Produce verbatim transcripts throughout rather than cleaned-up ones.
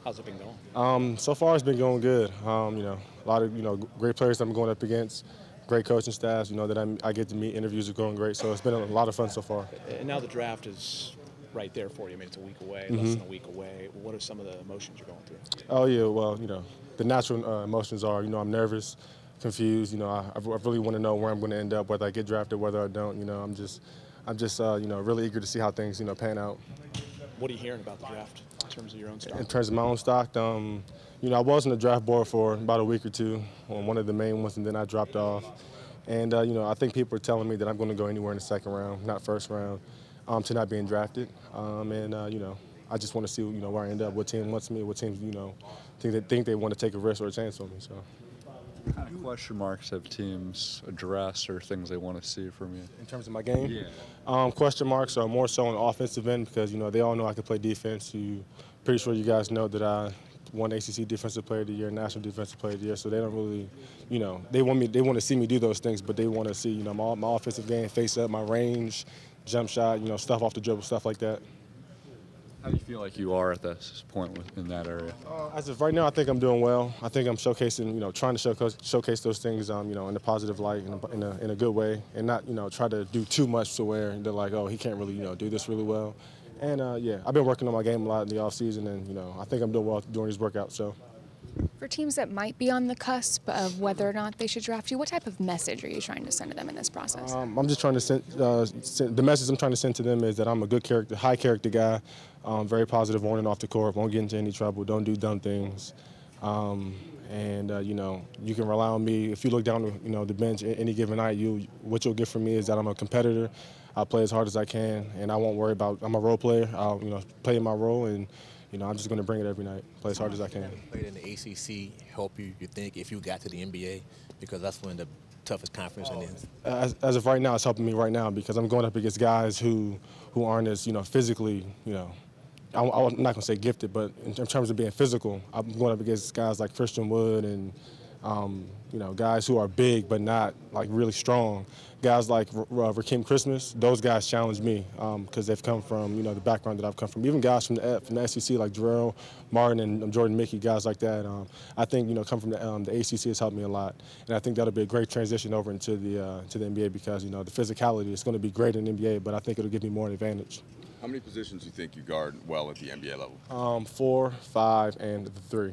How's it been going? Um, so far, it's been going good. Um, you know, a lot of you know great players that I'm going up against, great coaching staffs. You know that I'm, I get to meet. Interviews are going great, so it's been a lot of fun so far. And now the draft is right there for you. I mean, it's a week away, Mm-hmm. less than a week away. What are some of the emotions you're going through? Oh yeah, well you know the natural uh, emotions are you know I'm nervous, confused. You know I, I really want to know where I'm going to end up, whether I get drafted, whether I don't. You know I'm just I'm just uh, you know really eager to see how things you know pan out. What are you hearing about the draft in terms of your own stock? In terms of my own stock, um, you know, I was on the draft board for about a week or two on one of the main ones, and then I dropped off. And, uh, you know, I think people are telling me that I'm going to go anywhere in the second round, not first round, um, to not being drafted. Um, and, uh, you know, I just want to see, you know, where I end up, what team wants me, what teams, you know, think they, think they want to take a risk or a chance on me. So. What kind of question marks have teams addressed or things they want to see from you? In terms of my game? Yeah. Um, question marks are more so on the offensive end because, you know, they all know I can play defense. You, pretty sure you guys know that I won A C C Defensive Player of the Year, National Defensive Player of the Year, so they don't really, you know, they want me, they want to see me do those things, but they want to see, you know, my, my offensive game, face up, my range, jump shot, you know, stuff off the dribble, stuff like that. How do you feel like you are at this point in that area? Uh, as of right now, I think I'm doing well. I think I'm showcasing, you know, trying to showcase, showcase those things, um, you know, in a positive light, in a, in a, in a good way, and not, you know, try to do too much to where they're like, oh, he can't really, you know, do this really well. And, uh, yeah, I've been working on my game a lot in the offseason, and, you know, I think I'm doing well during these workouts. So. For teams that might be on the cusp of whether or not they should draft you, what type of message are you trying to send to them in this process? Um, I'm just trying to send, uh, send, the message I'm trying to send to them is that I'm a good character, high character guy, um, very positive on and off the court, won't get into any trouble, don't do dumb things. Um, and, uh, you know, you can rely on me. If you look down you know, the bench any given night, you, what you'll get from me is that I'm a competitor. I'll play as hard as I can, and I won't worry about, I'm a role player. I'll, you know, play my role, and, you know, I'm just going to bring it every night, play as hard as I can. Played in the A C C help you, you think, if you got to the N B A? Because that's one of the toughest conference in is. As, as of right now, it's helping me right now because I'm going up against guys who, who aren't as, you know, physically, you know, I, I'm not going to say gifted, but in terms of being physical, I'm going up against guys like Christian Wood and, um, you know, guys who are big but not, like, really strong. Guys like uh, Rakeem Christmas, those guys challenge me because um, they've come from, you know, the background that I've come from. Even guys from the, from the S E C like Jarrell Martin and Jordan Mickey, guys like that. Um, I think, you know, come from the, um, the A C C has helped me a lot. And I think that'll be a great transition over into the, uh, to the N B A because, you know, the physicality is going to be great in the N B A, but I think it'll give me more advantage. How many positions do you think you guard well at the N B A level? Um, four, five, and the three.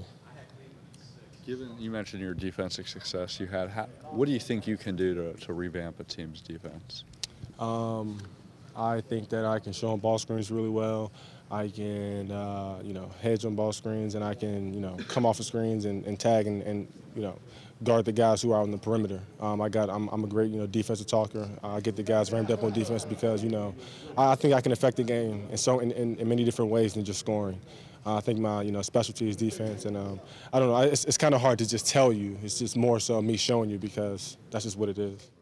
Given you mentioned your defensive success you had, how, what do you think you can do to, to revamp a team's defense? Um, I think that I can show on ball screens really well. I can, uh, you know, hedge on ball screens, and I can, you know, come off the screens and, and tag and, and, you know, guard the guys who are on the perimeter. Um, I got, I'm, I'm a great, you know, defensive talker. I get the guys ramped up on defense because, you know, I, I think I can affect the game in so in, in, in many different ways than just scoring. Uh, I think my, you know, specialty is defense, and um, I don't know. It's, it's kind of hard to just tell you. It's just more so me showing you because that's just what it is.